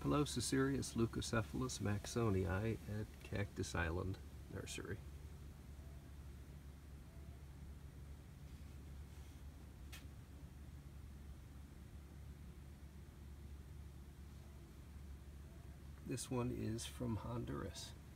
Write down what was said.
Pilosocereus Leucocephalus maxonii at Cactus Island Nursery. This one is from Honduras.